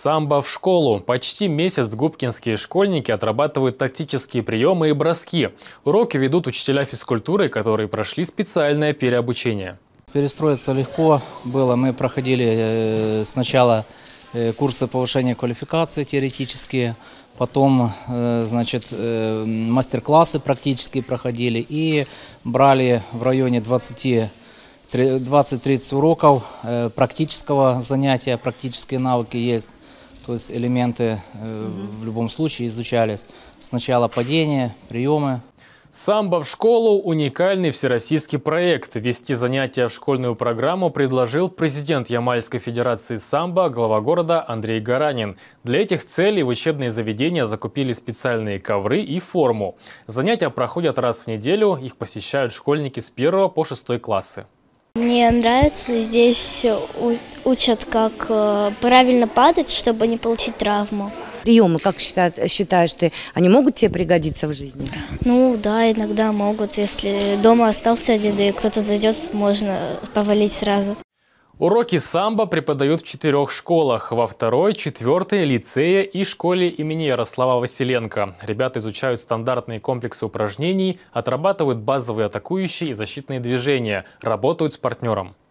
Самбо в школу. Почти месяц губкинские школьники отрабатывают тактические приемы и броски. Уроки ведут учителя физкультуры, которые прошли специальное переобучение. Перестроиться легко было. Мы проходили сначала курсы повышения квалификации теоретические, потом мастер-классы практически проходили и брали в районе 20-30 уроков практического занятия, практические навыки есть, то есть элементы в любом случае изучались. Сначала падение, приемы. Самбо в школу – уникальный всероссийский проект. Ввести занятия в школьную программу предложил президент Ямальской федерации самбо, глава города Андрей Гаранин. Для этих целей в учебные заведения закупили специальные ковры и форму. Занятия проходят раз в неделю, их посещают школьники с 1 по 6 классы. Мне нравится, здесь учат, как правильно падать, чтобы не получить травму. Приемы, как считаешь ты, они могут тебе пригодиться в жизни? Ну да, иногда могут. Если дома остался один, и кто-то зайдет, можно повалить сразу. Уроки самбо преподают в 4 школах. Во 2-й, 4-й, лицее и школе имени Ярослава Василенко. Ребята изучают стандартные комплексы упражнений, отрабатывают базовые атакующие и защитные движения, работают с партнером.